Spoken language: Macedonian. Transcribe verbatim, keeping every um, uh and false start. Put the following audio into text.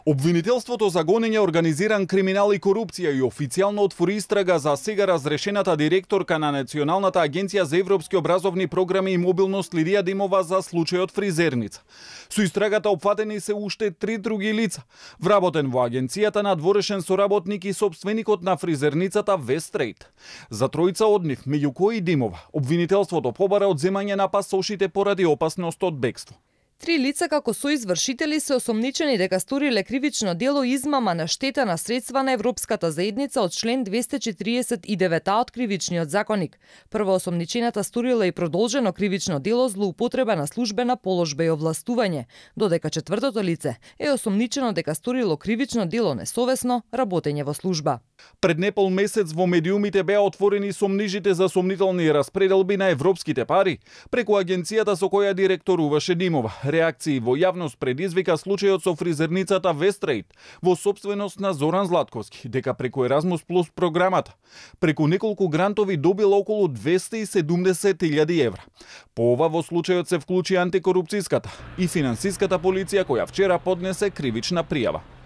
Обвинителството за гонење организиран криминал и корупција и официјално отвори истрага за сега разрешената директорка на Националната агенција за европски образовни програми и мобилност Лидија Димова за случајот Фризерница. Со истрагата опфатени се уште три други лица. Вработен во агенцијата надворешен соработник и сопственикот на фризерницата Вестрейт. За тројца од нив, меѓу кои Димова, обвинителството побара одземање на пасошите поради опасност од бегство. Три лица како соизвршители се осомничени дека сториле кривично дело измама на штета на средства на Европската заедница од член двесте четириесет и девет а од кривичниот законник. Прво осомничената сторила и продолжено кривично дело злоупотреба на службена положба и овластување, додека четвртото лице е осомничено дека сторило кривично дело несовесно работење во служба. Пред непол месец во медиумите беа отворени сомнижите за сомнителни распределби на европските пари преку агенцијата со која директоруваше Димова. Реакции во јавност предизвика случајот со фризерницата Вестрейт во собственост на Зоран Златковски, дека преку Еразмус Плюс програмата преку неколку грантови добил околу двесте и седумдесет илјади евра. По ова во случајот се вклучи антикорупцијската и финансиската полиција која вчера поднесе кривична пријава.